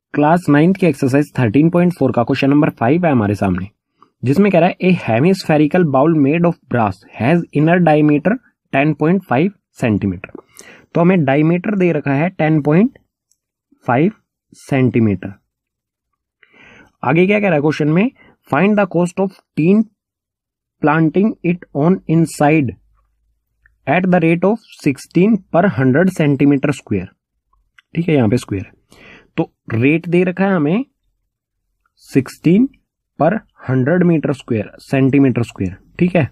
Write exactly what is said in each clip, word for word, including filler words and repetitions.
Class ninth की exercise thirteen point four का question number five है हमारे सामने, जिसमें कह रहा है a hemispherical bowl made of brass has inner diameter ten point five centimetre. तो हमें डायमीटर दे रखा है टेन पॉइंट फाइव सेंटीमीटर। आगे क्या कह रहा है क्वेश्चन में, find the cost of tin planting it on inside at the rate of sixteen per hundred centimetre square. ठीक है, यहां पे स्क्वायर है तो रेट दे रखा है हमें sixteen per hundred metre square centimetre square. ठीक है,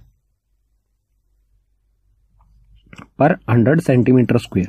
पर हंड्रेड सेंटीमीटर स्क्वायर।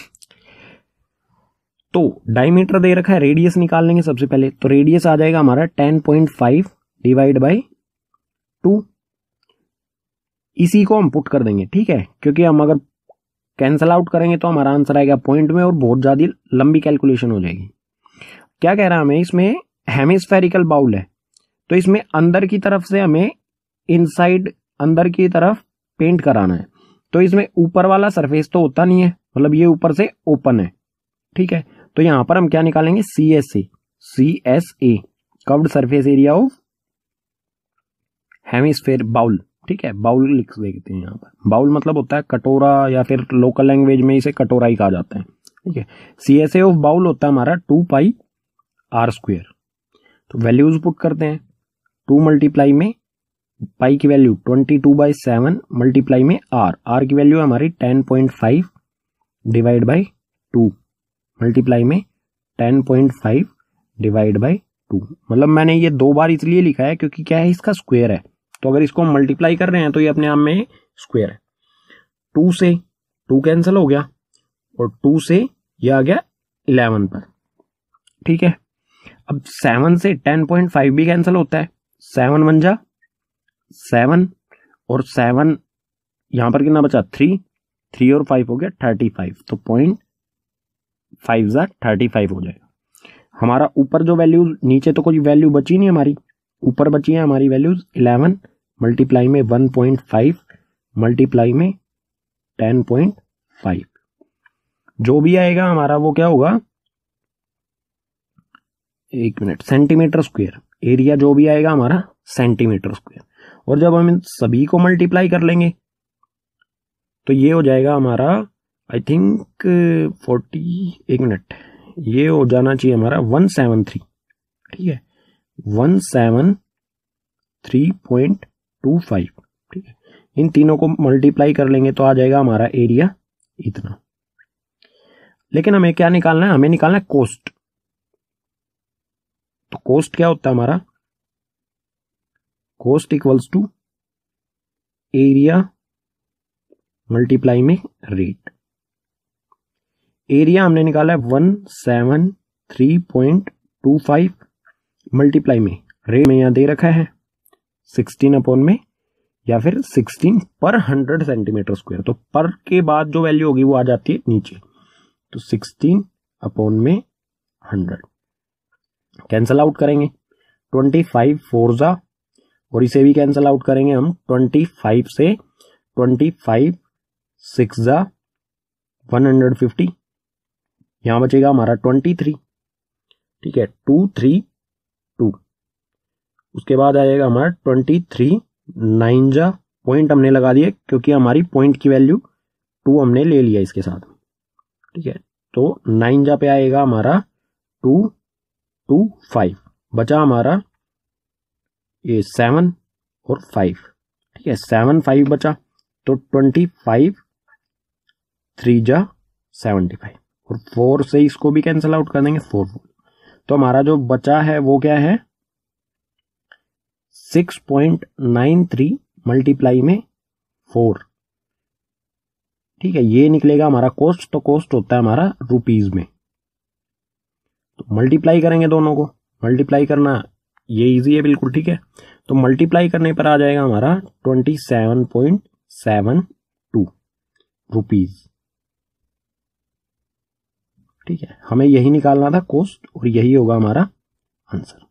तो डायमीटर दे रखा है, रेडियस निकाल लेंगे सबसे पहले। तो रेडियस आ जाएगा हमारा ten point five divide by two. इसी को हम पुट कर देंगे। ठीक है, क्योंकि हम अगर कैंसल आउट करेंगे तो हमारा आंसर आएगा पॉइंट में और बहुत ज्यादा लंबी कैलकुलेशन हो जाएगी। क्या कह रहा है हमें, इसमें हेमिस्फेरिकल बाउल है तो इसमें अंदर की तरफ से हमें इनसाइड अंदर की तरफ पेंट कराना है। तो इसमें ऊपर वाला सरफेस तो होता नहीं है, मतलब ये ऊपर से ओपन है। ठीक है, तो यहां पर हम क्या निकालेंगे, C S A C S A curved surface area of hemisphere bowl. ठीक है, बाउल लिख देते हैं यहाँ पर। बाउल मतलब होता है कटोरा, या फिर लोकल लैंग्वेज में इसे कटोरा ही कहा जाता है। ठीक है, C S A of bowl होता है हमारा टू पाई आर स्क्वेयर। तो वैल्यूज पुट करते हैं। टू मल्टीप्लाई में पाई की value twenty two by seven multiply में आर, आर की वैल्यू हमारी ten point five divide by two multiply में ten point five divide by two. मतलब मैंने ये दो बार इसलिए लिखा है क्योंकि क्या है, इसका स्क्वायर है। तो अगर इसको हम मल्टीप्लाई कर रहे हैं तो ये अपने आप में स्क्वायर है। टू से टू कैंसिल हो गया और टू से ये आ गया इलेवन पर। ठीक है, अब सेवन से टेन पॉइंट फाइव भी कैंसिल होता है। सेवन वन जा सेवन और सेवन यहां पर कितना बचा, थ्री। थ्री और फाइव हो गया थर्टी फाइव। तो पॉइंट फाइव जा थर्टी फाइव हो जाएगा हमारा। ऊपर जो वैल्यू, नीचे तो कोई वैल्यू बची नहीं हमारी, ऊपर बची है हमारी वैल्यूज इलेवन मल्टीप्लाई में वन पॉइंट फाइव मल्टीप्लाई में टेन पॉइंट फाइव। जो भी आएगा हमारा वो क्या होगा, एक मिनट, सेंटीमीटर स्क्वायर। एरिया जो भी आएगा हमारा सेंटीमीटर स्क्वायर। और जब हम इन सभी को मल्टीप्लाई कर लेंगे तो ये हो जाएगा हमारा आई थिंक फोर्टी, एक मिनट, ये हो जाना चाहिए हमारा वन सेवन थ्री। ठीक है, one seven three point two five. ठीक है, इन तीनों को मल्टीप्लाई कर लेंगे तो आ जाएगा हमारा एरिया इतना। लेकिन हमें क्या निकालना है, हमें निकालना है कोस्ट। तो कोस्ट क्या होता है हमारा, cost equals to area multiply में रेट। एरिया हमने निकाला है one seven three point two five multiply में रेट में यहां दे रखा है सिक्सटीन अपॉन में, या फिर sixteen per hundred centimetre square. तो पर के बाद जो वैल्यू होगी वो आ जाती है नीचे। तो सिक्सटीन अपॉन में हंड्रेड कैंसल आउट करेंगे। ट्वेंटी फाइव फोर जा, और इसे भी कैंसल आउट करेंगे हम। ट्वेंटी फाइव से ट्वेंटी फाइव सिक्स जा वन हंड्रेड फिफ्टी, यहां बचेगा हमारा ट्वेंटी थ्री। ठीक है, टू थ्री टू, उसके बाद आ जाएगा हमारा ट्वेंटी थ्री नाइन जा, पॉइंट हमने लगा दिया क्योंकि हमारी पॉइंट की वैल्यू टू हमने ले लिया इसके साथ में। ठीक है, तो नाइन जा पे आएगा हमारा टू टू फाइव, बचा हमारा ये सेवन और फाइव। ठीक है, सेवन फाइव बचा, तो ट्वेंटी फाइव थ्री जा सेवेंटी फाइव, और फोर से इसको भी कैंसिल आउट कर देंगे, फोर फोर। तो हमारा जो बचा है वो क्या है, six point nine three multiply में फोर। ठीक है, ये निकलेगा हमारा कोस्ट। तो कोस्ट होता है हमारा रुपीज में। तो मल्टीप्लाई करेंगे दोनों को, मल्टीप्लाई करना ये इजी है बिल्कुल। ठीक है, तो मल्टीप्लाई करने पर आ जाएगा हमारा twenty seven point seven two rupees. ठीक है, हमें यही निकालना था कोस्ट, और यही होगा हमारा आंसर।